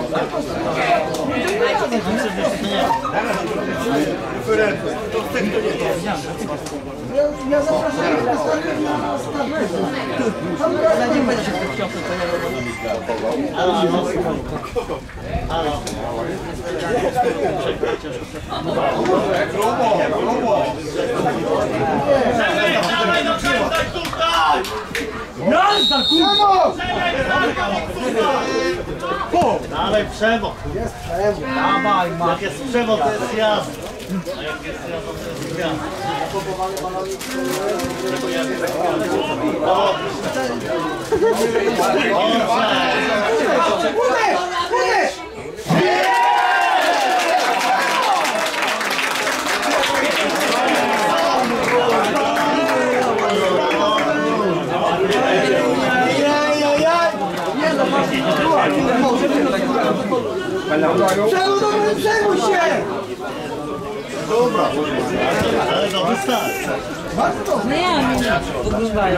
Ja zapraszam na stawę. Nie będzie się chciał Dawaj do końca tutaj! Jazda, kurwa! Dawaj przewód! Jest przewód. Dawaj, ma. Jak jest przewód, to jest jazda. A jak jest jazda, to jest gwiazda. Uderz! Przejmuj się! Dobra, ale to wystarczy. Bardzo dobrze. Nie, pogrywają.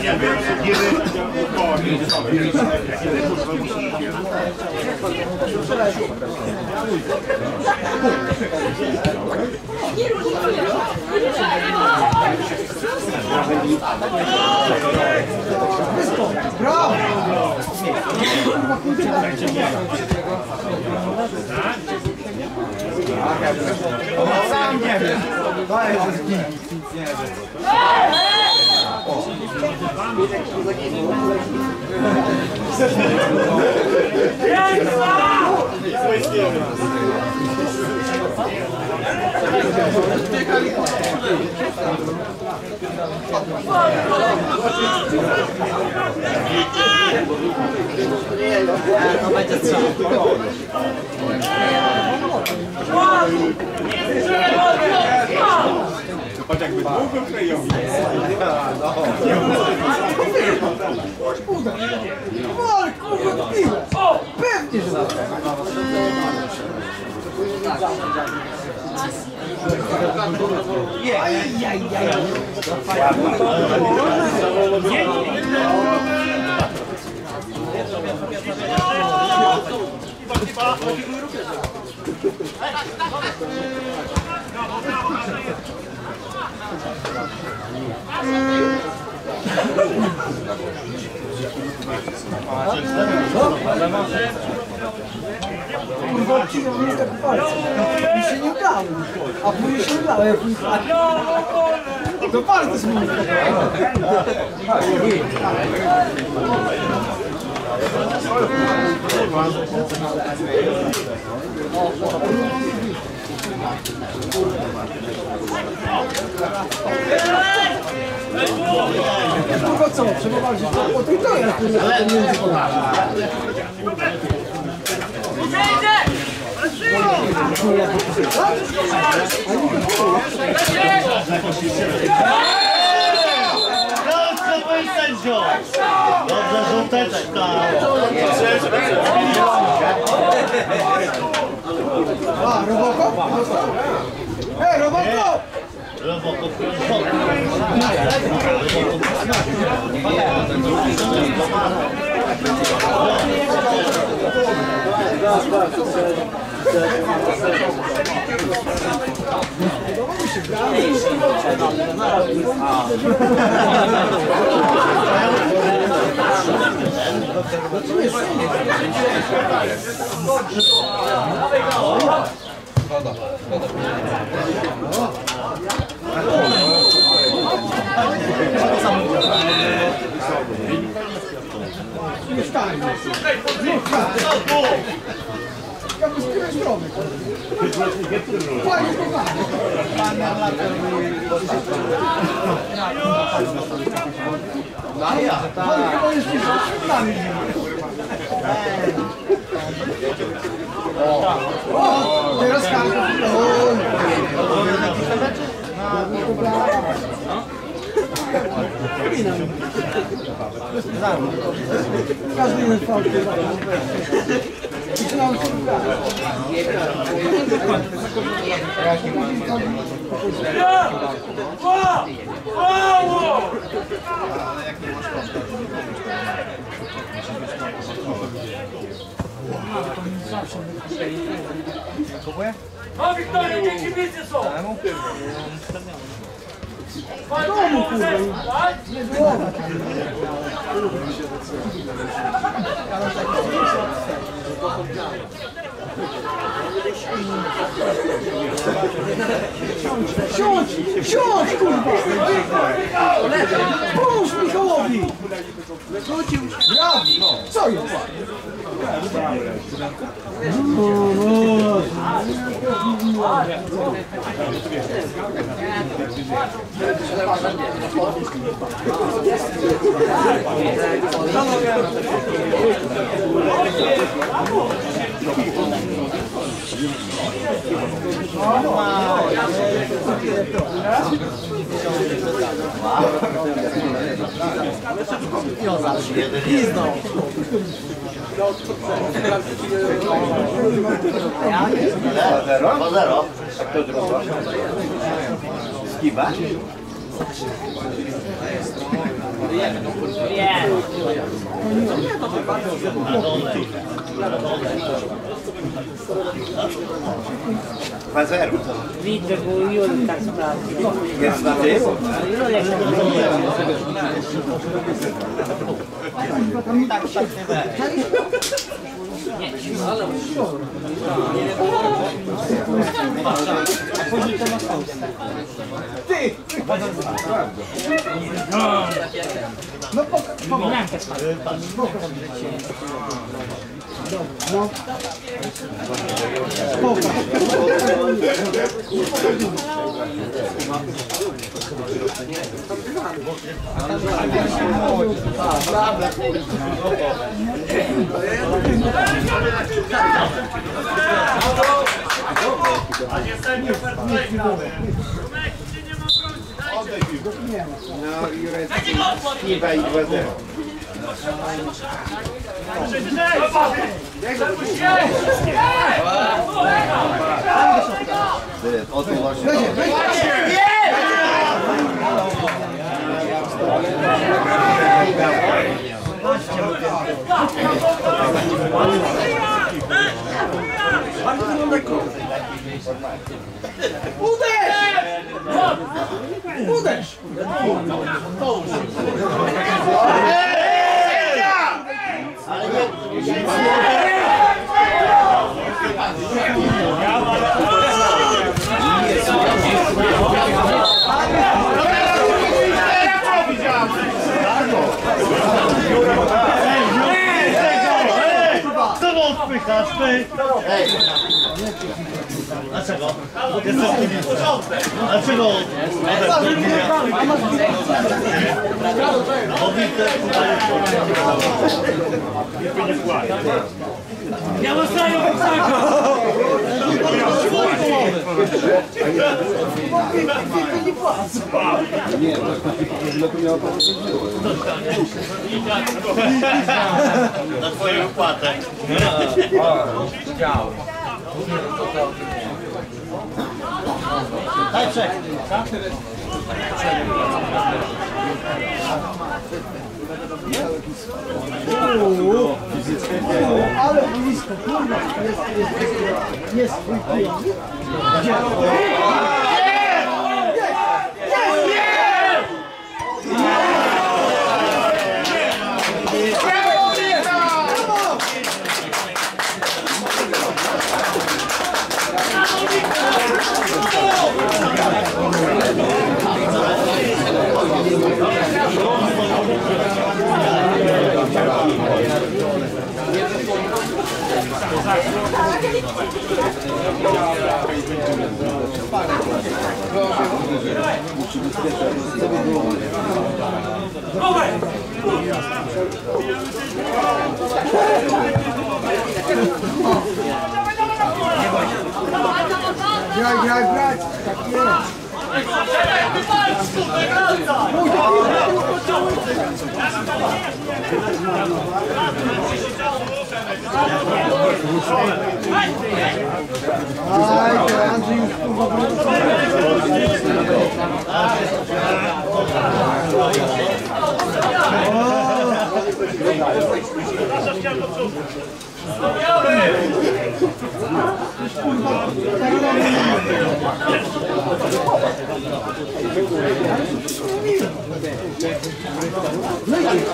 Brawo! Sam nie wiem. Daję, że zginie. Nic nie To będzie strzał. Patrz jakby długo kleją. Wal, kurwa, piwo! O, pewnie, że tak. Kurwa, odcinam mnie tak palce. Mi się nie udało. A później się udało, jak mi to bardzo smutne. Kurwa co, trzeba walczyć o tej to ja między Sędzio! Dobrze, żółteczka! A, Robocop? Hej, Robocop! Robocop. Jak z której strony? Panie kochany! Pan chyba jest z nami. O, teraz karta. Każdy jeden fałd. No Wiktoria, gdzie kibice są? W domu, kurwa. Nie było. Siądź, kurwa! Pomóż Michałowi! Brawo! Co jest? Po zero. A kto druga? Skiba? Dwa zero. Widzę, bo Julek tak sprawdził. Jest na tym? Julek A nie sędzia fair play. No i jest Skiba i 2-0. O tu właśnie. Uderz! Co wam odpychasz, ty? Ej! Dlaczego? Jestem kibicem. Dlaczego? Ja dostaję boksaka! Na twoją wypłatę. Daj czek. Ale blisko, kurwa, jest swój piękny. Grać, tak jest. Aj, to Andrzej już kurwa.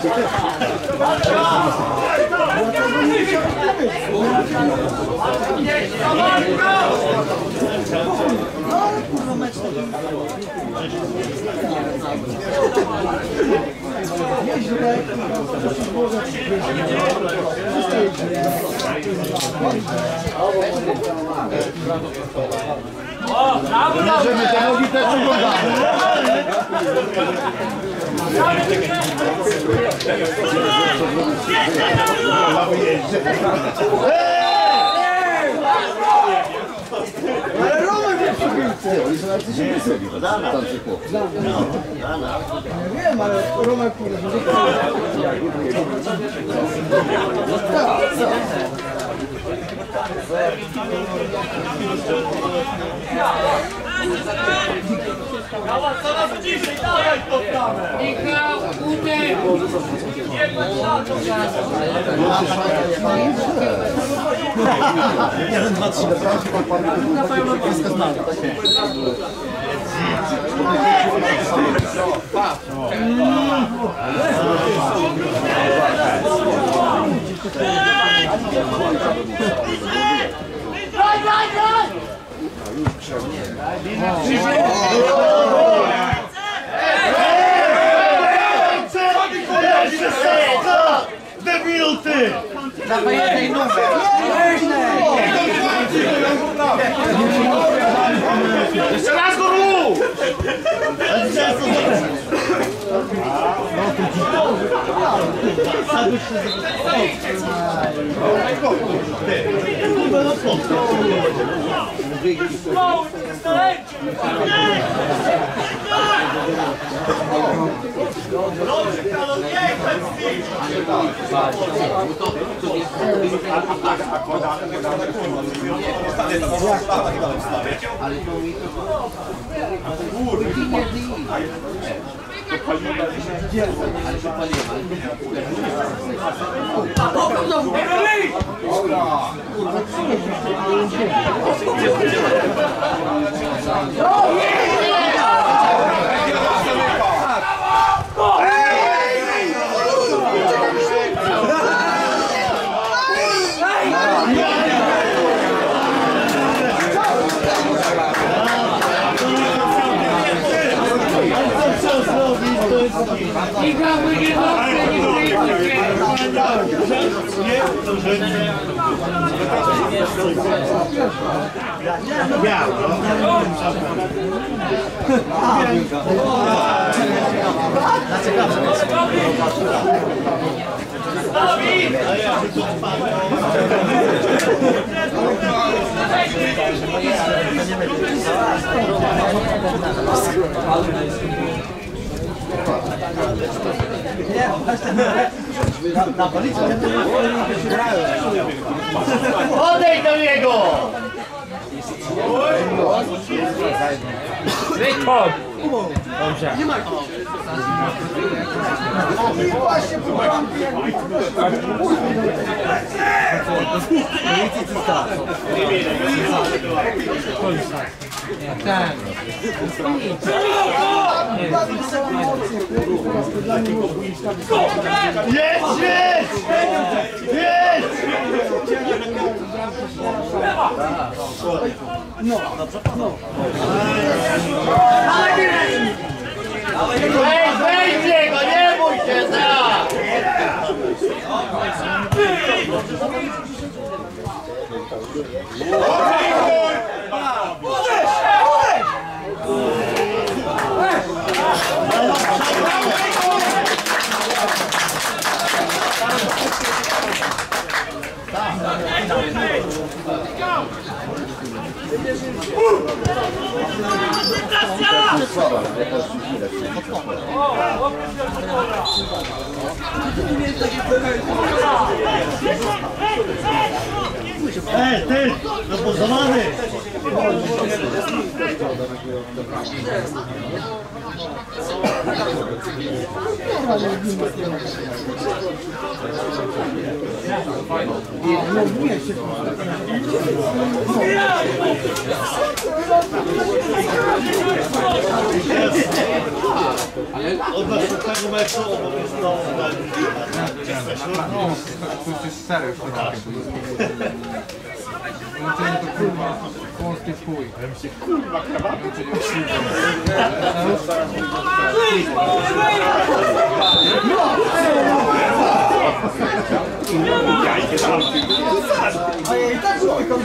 Bierzemy te nogi też oglądamy. Ale Romek jest przy piłce. Oni są jacyś agresywni, tam się chłopcy. Nie wiem, ale Romek Coraz bliżej, dawaj poddamy! Michał, uderz! Jeden, dwa, trzy. Na pewno wszystko znam. Debil ty! Dawaj jednej numer. Jeszcze raz go rób! Mały, starajcie! Dobrze, Karol, nie Odejdź do niego! Wychodź! Dobrze. Właśnie próbowałem Jedź, jedź! Jedź! Wejdź go, nie bój się, zaraz! Ty! Zapozowany! Nie się. Od następnego meczu obowiązkowo To jest serio już Włączenie to kurwa polskie chuj. Kurwa krawaty? A ja i tak tylko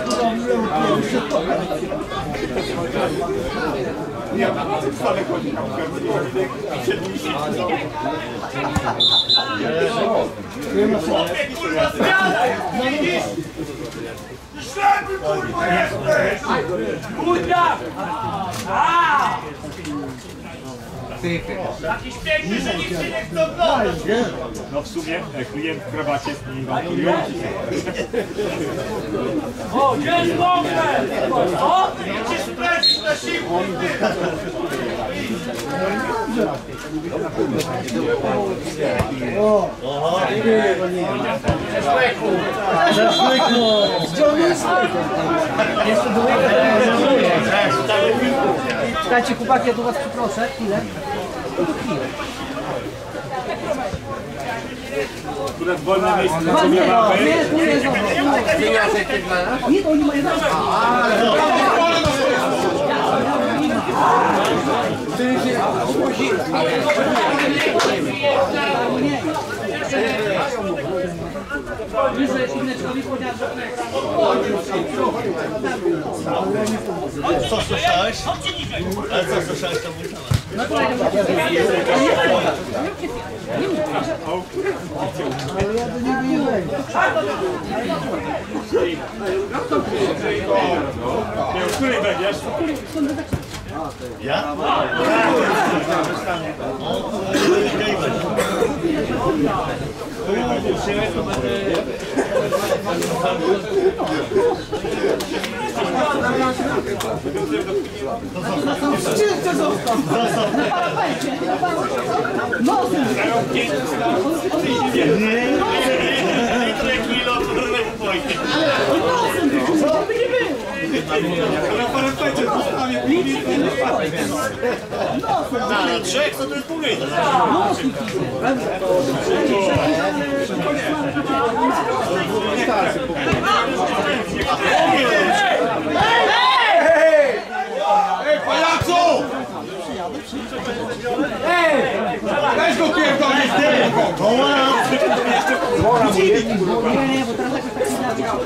Jakiś piękny, że nikt się nie chce oglądać! No w sumie klient w krawacie z nim awantują. O, gdzie jest Bogdan? O, ty cię sprawdzić na siłę! Gdzie on jest? Jeszcze do łyka. Czekajcie, chłopaki, ja tu was przeproszę. Chwilę. Akurat wolne miejsce na Nie, sobie no, mamy. nie jest dobra. Nie, to oni mają Co słyszałeś? Ale co słyszałeś, to mój Ale ja do niego nie wejdę. Nie, w której będziesz? Ja? Wszyscy został. Na parapecie. Nosem. Kilo, kurwa, upojnie. Nosem. Żeby nie było. Na trzech, co to jest pół godziny? Ej, pajacu! Weź go pierdolić! Nie, bo teraz jakoś tak inaczej.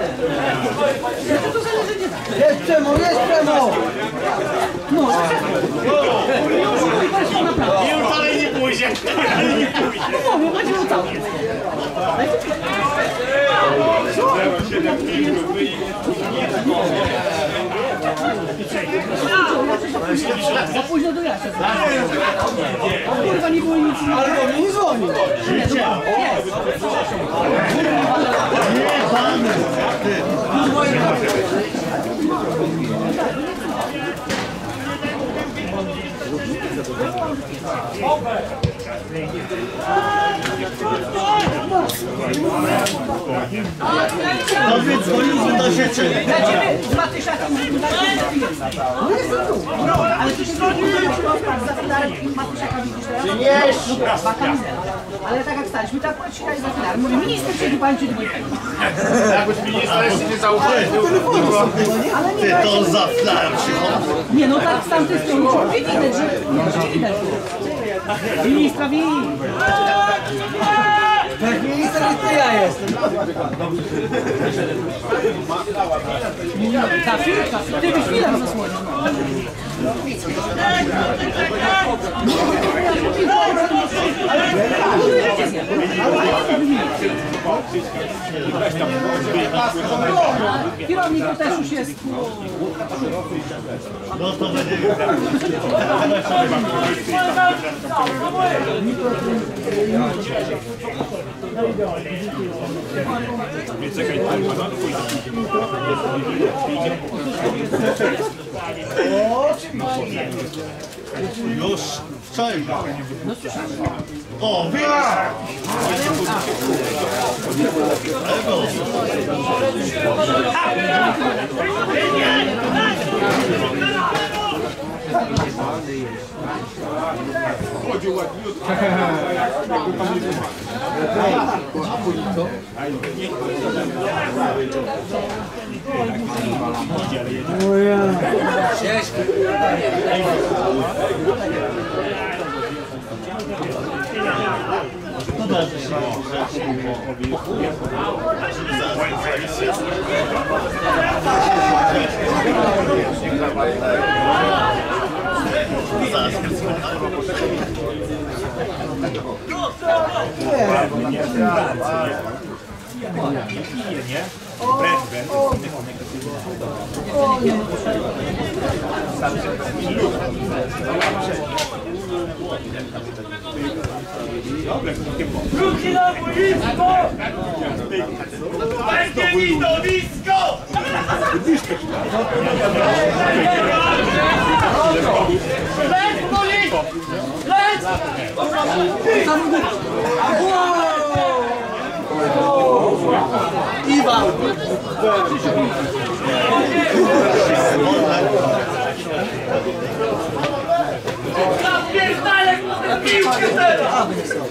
Jest przemo, jest przemo! No, I już dalej nie pójdzie. Dalej nie pójdzie. mówię, będzie rzucał. Za późno do Jasia. Kurwa, nie było nic. Ale do mnie nie dzwonił. Dobrze, dzwonił do sieci. Dla ciebie 2000 No jest tu. Ale ty się zrobiłeś za filarem i Matusiaka widzisz teraz? Nie, dwa kamizele. Ale tak jak staliśmy, tak płacili za filarem. Mówię, minister się pani ci dwójkę. Jakbyś minister jeszcze nie zauważył. Ale nie Ty, to za flarem przychodzi. Nie, no tak z tamtej strony widać, że... Widać. Ministra win. Tak, minister to ja jestem. Ta chwilka, ty byś chwilę zasłonił. Kierownik to też już jest. No to będzie... Już wczoraj. O, widzisz! Ruki na boisko! Będzie widowisko! Lec, boli! Lec! Zapierdalek na tę piłkę teraz!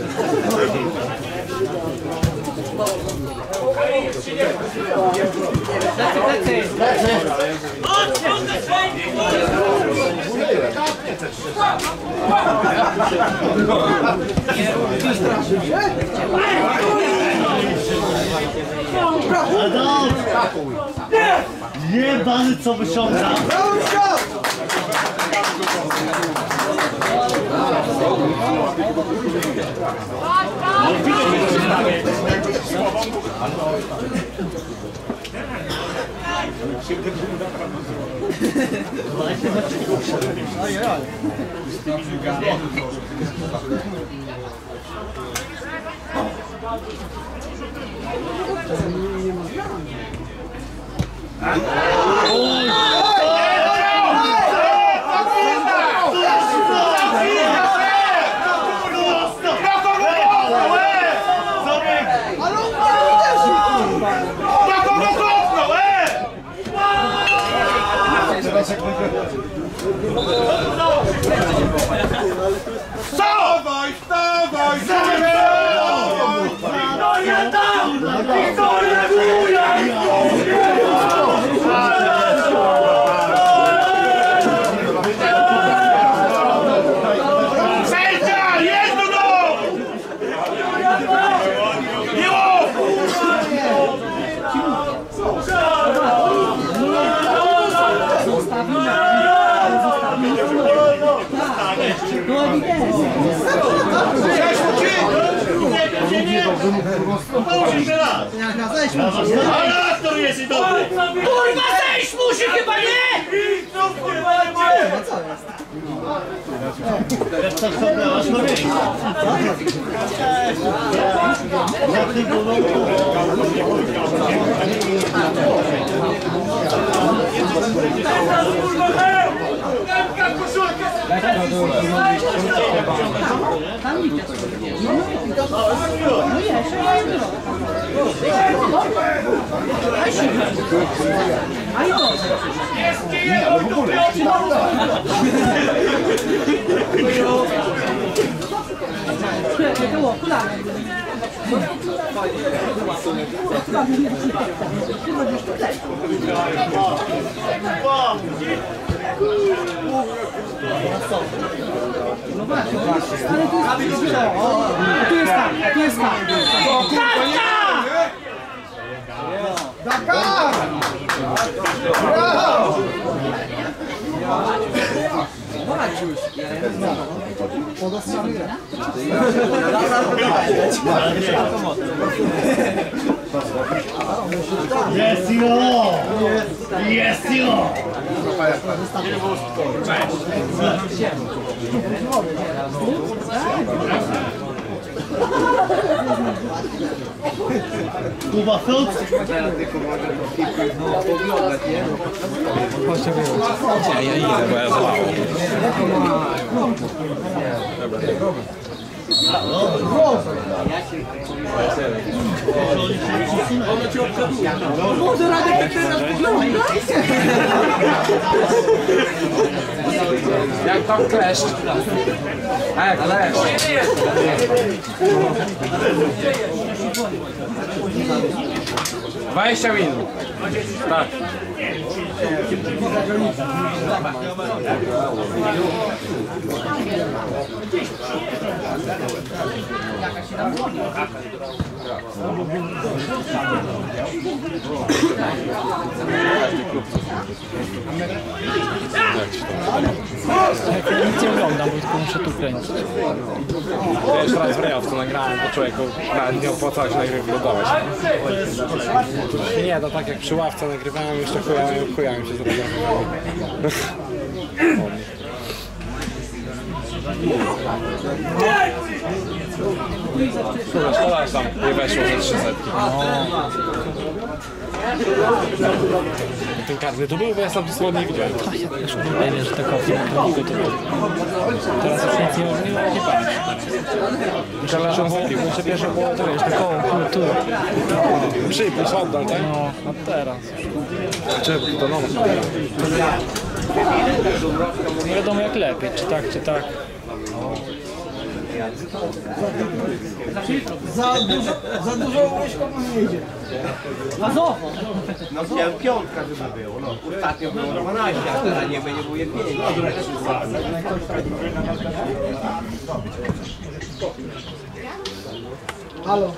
Jebany co wyciąga! Wstawaj, wstawaj! Wiktoria tam! Wiktoria buja! Sędzia! Jedno go! Ale aktor jest dobry! Kurwa, zejść musi chyba, nie? Tu jest tak. Dakar! Brawo! Yes, jo! Yes, jo! Kuba Filc? Ja idę, bo ja złamał. Może Radek teraz wygląda? Jak tam kleszcz? Kleszcz. 20 minut. Tak. Nic nie oglądam, bo tylko muszę tu kręcić. Jeszcze raz w rejowcu nagrałem, bo człowieku nawet nie opłacało się nagrywać. Nie, to tak jak przy ławce nagrywałem, jeszcze chujałem się zrobiłem. Szkoda, że tam nie weszło ze 300. Ten karny to był, bo ja sam dosłownie nie widziałem. Ja też uwielbiam, że te kopie to niego to było. Teraz już nic nie patrz. Jeszcze pierwsze było to wiesz, Koło, tu. przyjść, oddal, tak? No, a teraz. Czy to nowe? Nie wiadomo jak lepiej, czy tak. Za dużo łyżką nie jedzie. Mazowo. No chciałem piątka, żeby było. No, ostatnio było 12, a teraz nie będzie było 5. Halo.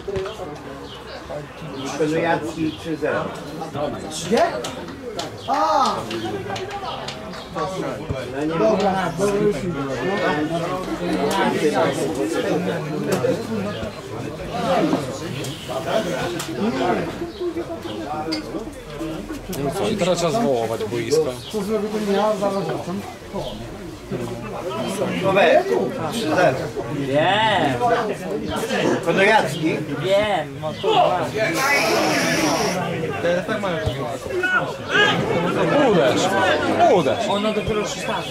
Penujacki 3-0. Gdzie? A! Dobra, już No co, i teraz trzeba zwołować boisko. co zrobił ja zaraz wracam. Nowe, 3-0. Wiem, Penujacki. wiem, no kurwa. Uderz. Ono dopiero 16.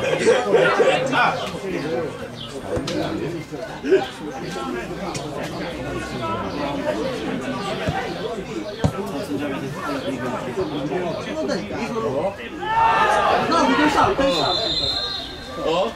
No, wyszał. O!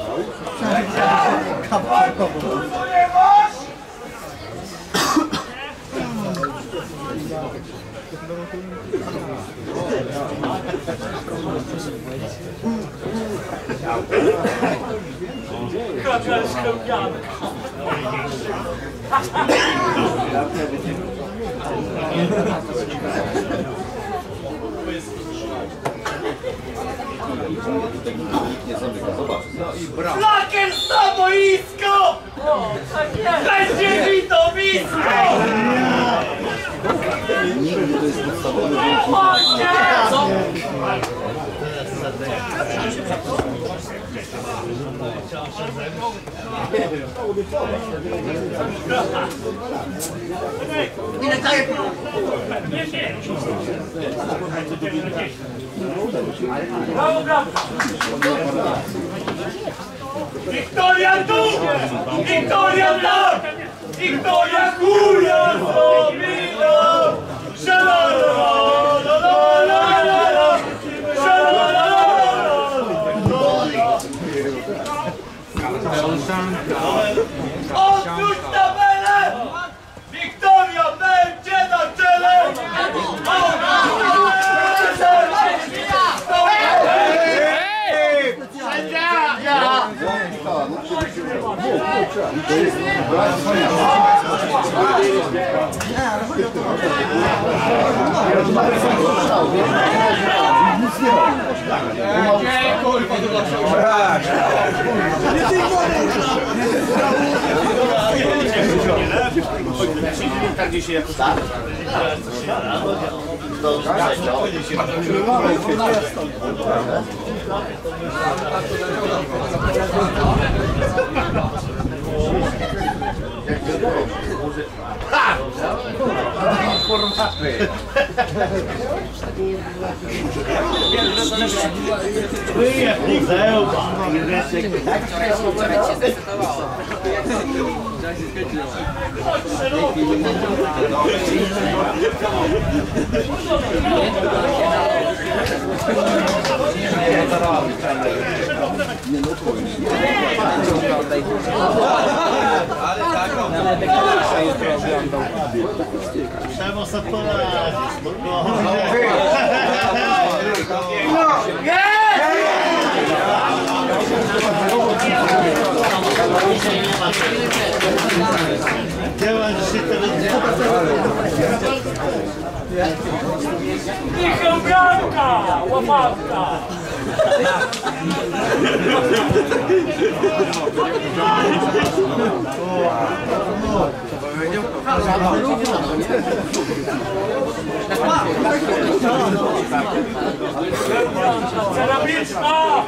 Flakiem na boisko! Będzie widowisko! Nigdy to jest podstawowy Chodźcie! Brawo, brawo! Wiktoria tu! Wiktoria tak! Wiktoria góra zrobila! Szalalala! Odwróć tabelę! Wiktoria będzie na czele! Tak gdzieś jako tak? Chodź, Trzeba sobie poradzić, spokojnie. Działań się Michał Bianka! Łapatka! Ceramiczna!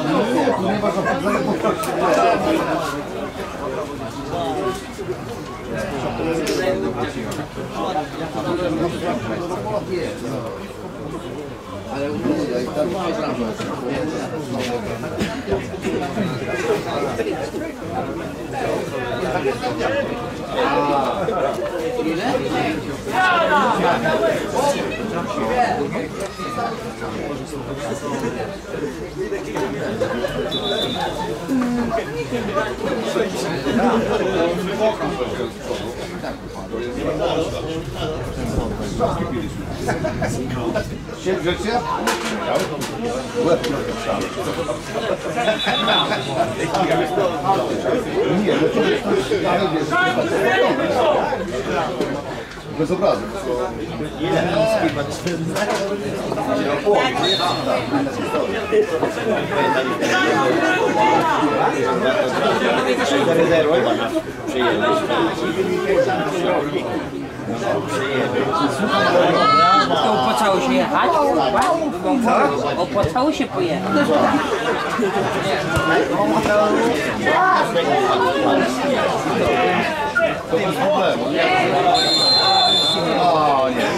Ale tam Grzecznie? Łeb trochę wstał. Nie, no to jest bez obrazu. To opłacało się jechać? Co? Opłacało się pojechać. To bez problemu. O nie.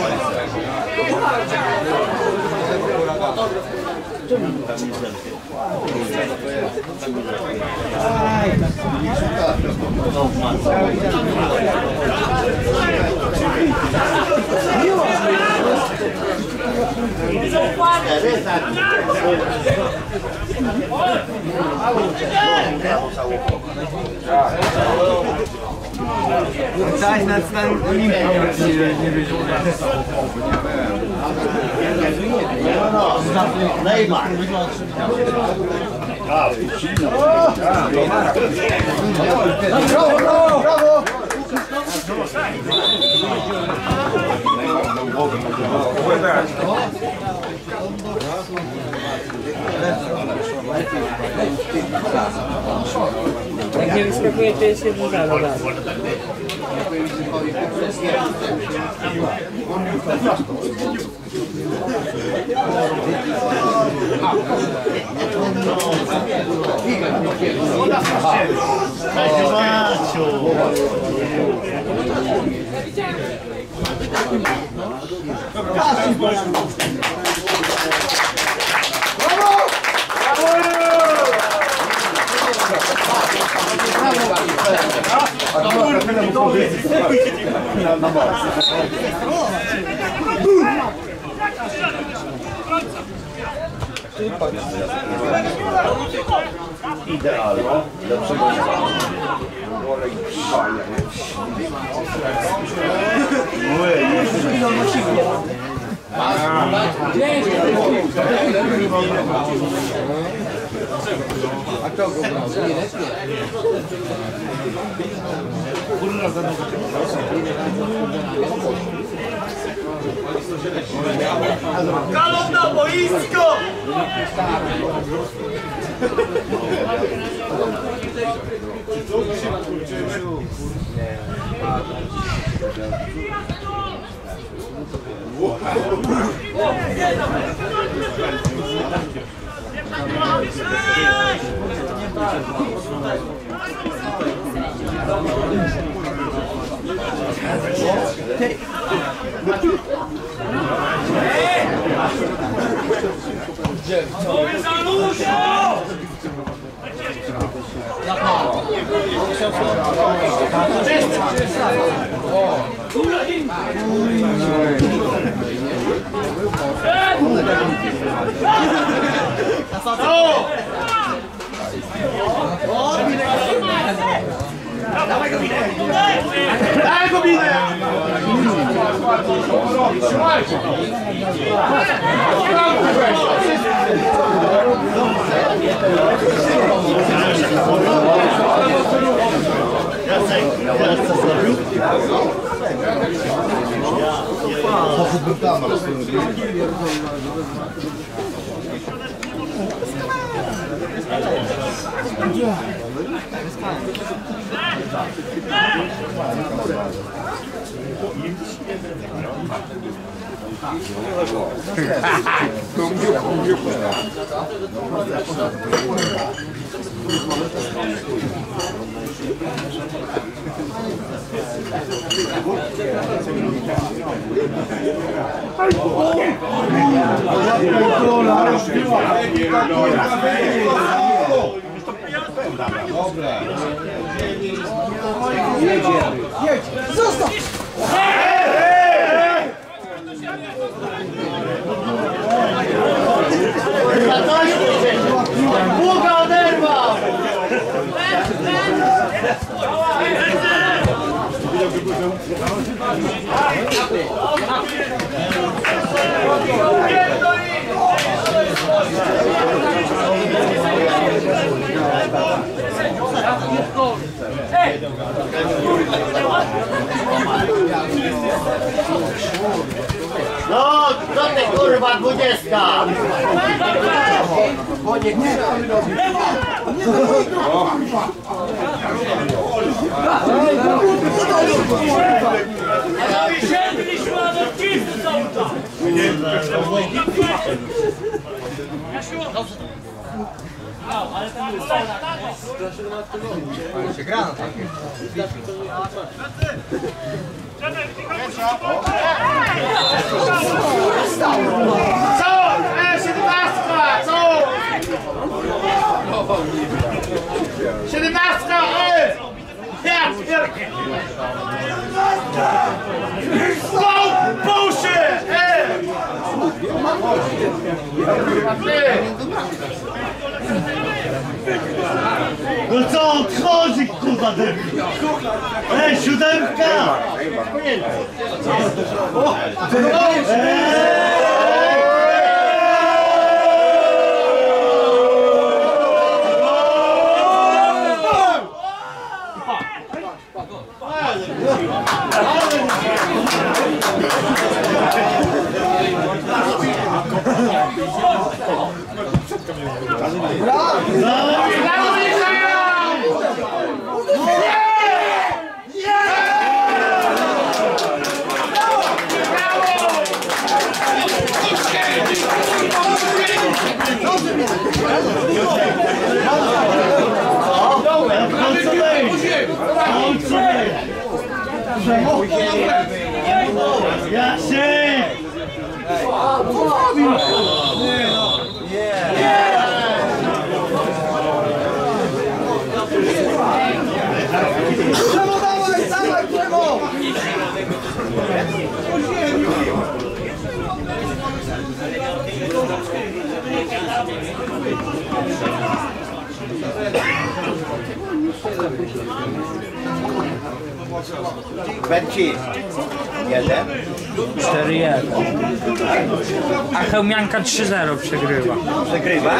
Zaś nad starym Olimpą nie wiedział. Neymar. Brawo! Jak nie wyskakuje, to jest jeden za dobra. Idealnie. Lepszego a kto go brał? Galop na boisko! Daj go minę! Trzymajcie! Buga oderwał! No, co ty kurwa 20? Siedliśmy na dowcipy cały czas. Ale ten Co? 17! Co? 17! Ja pierdolę! Bullshit! No co odchodzi, kurwa, debil? Ej, 7! Jasiek! Przemo, dawaj, dawaj, Przemo! Benci. 1. 4-1. A Chełmianka 3-0 przegrywa. Przegrywa?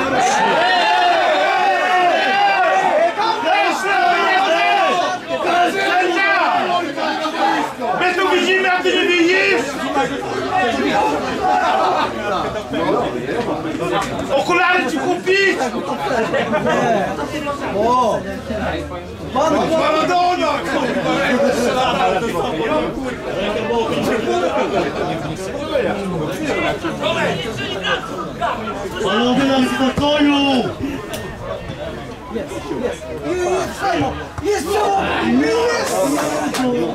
My tu widzimy, a ty nie widzisz? Okulary ci kupić! O! Maradona! Panowie nam spokoju! Jest Przemo! Jest Przemo! Jest!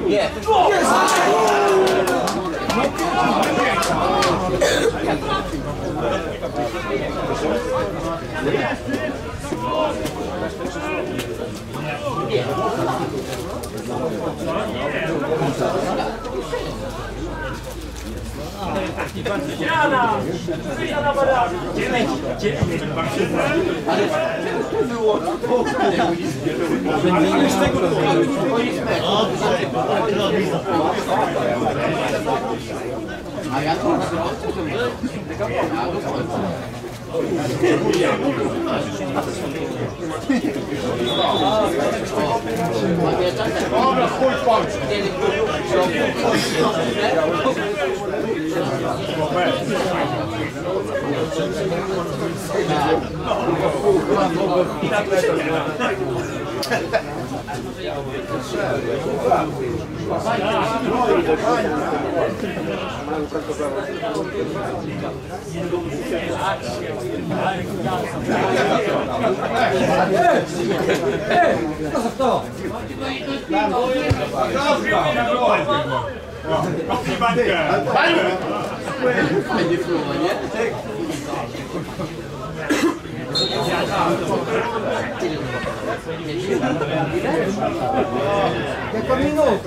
Jana! Jana Barabi! Dobra, chuj kończy. Jako minuta.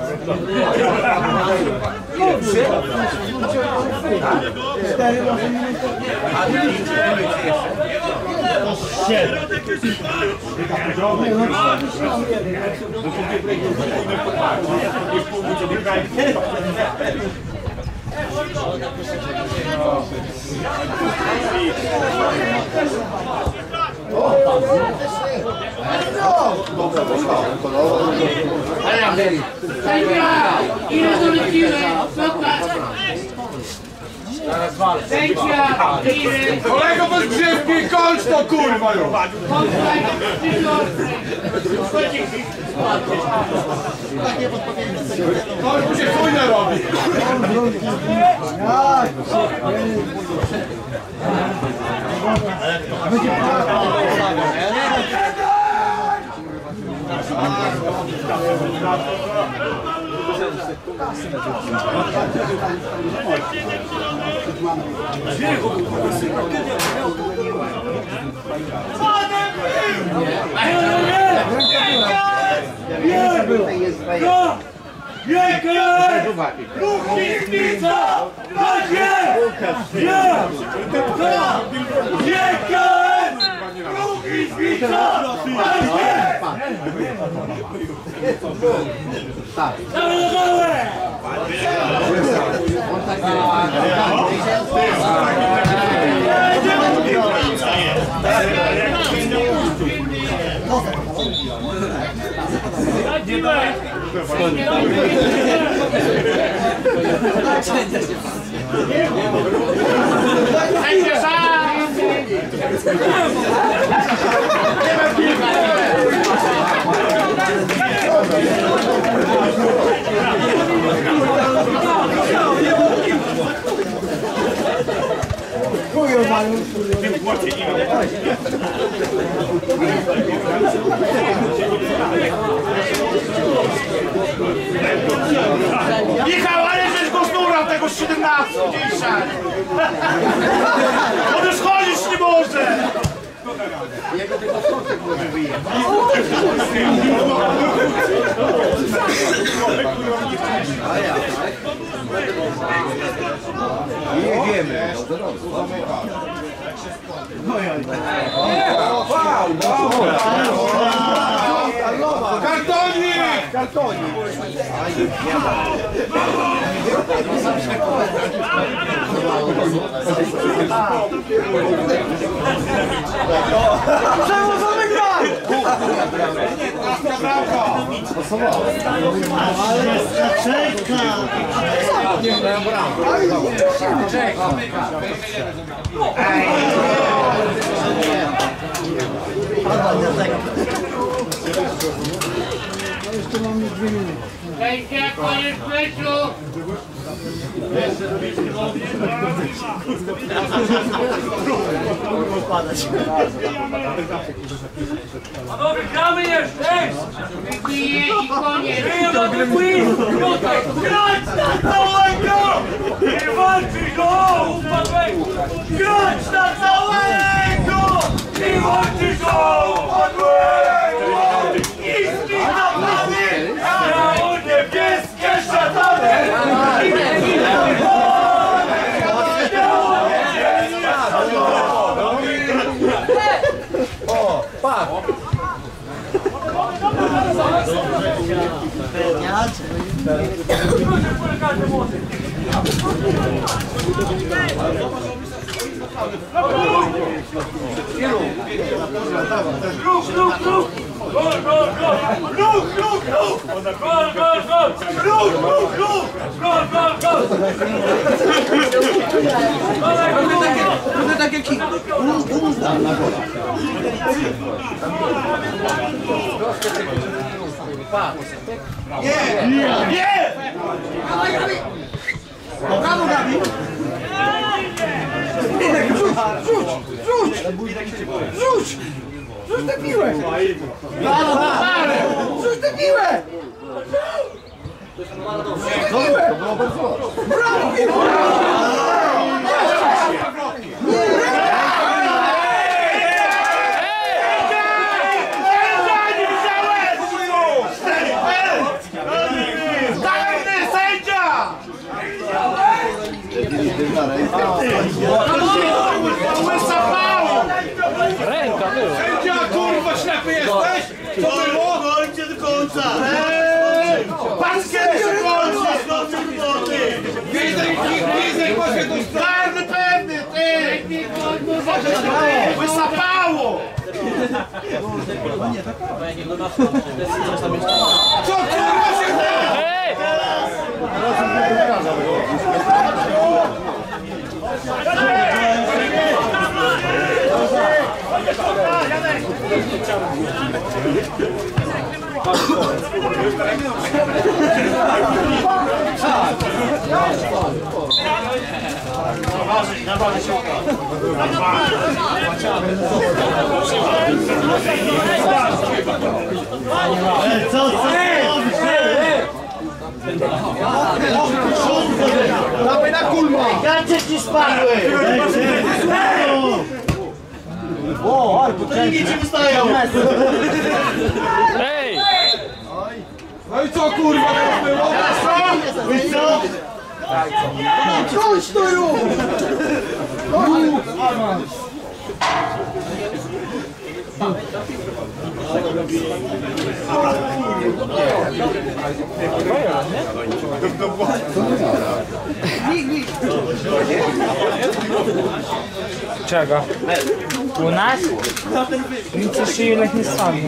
Cztery może minuty. Ile dorzuciłeś? Sędzia! Kolego bez grzywki, kończ to kurwa już! Kończ mu się chujne robi! Michał, ale żeś go zdurał tego 17 dzisiaj! On już chodzić nie może! Jego tylko skutek może wyjechać. Nie wiemy. Kartonik! Kartonik! Czemu zamykamy? Jeszcze mamy 2 minuty. Sędzia, koniec meczu! Panowie, gramy jeszcze! Bije i koniec! Grać na całego! Nie walczy go! Upadłego! Grać na całego! Nie walczy go! Upadłego! Niski zapady! A o niebieskie szatany! O, patrz! Brawo, Gabi! Rzuć tę piłę! Rzuć tę piłę! Ręka była. Sędzia, kurwa, ślepy jesteś? Co było? Kończę do końca! Patrz kiedy się kończy! Skoczył do ty! Widzę, właśnie tu stary pewny, ty! Wysapało! Co kurwa się dzieje? Dawaj na kulma! Gacie ci spadły! O, ale to nie ci wystają! Ej! No i co kurwa to było? I co? Chodź tu już! Czego? U nas? Nic jeszcze Julek nie sławił.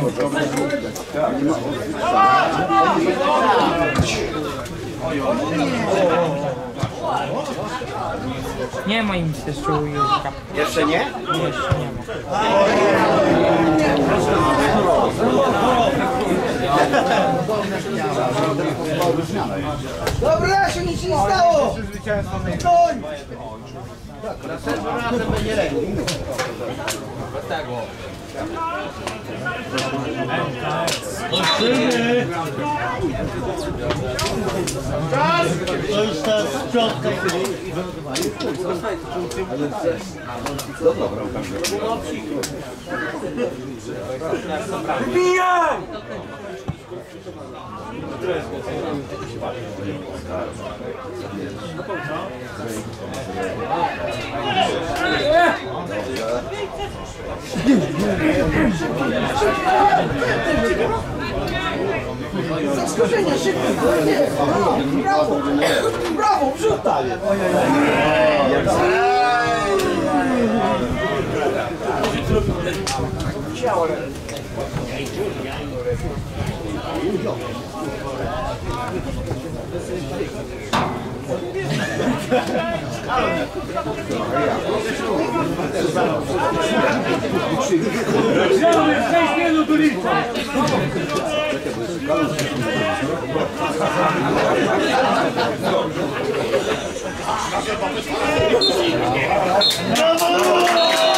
Nie ma nic jeszcze u Julka. Jeszcze nie? Jeszcze nie ma. Dobra, się nic nie stało! Koń! Razem będzie lepiej. To już ta sprzątka. Wybijaj! Zaskoczenie, szybko! Brawo! Brawo, wrzutaj! Gramy 6 minut ulicy! Brawo!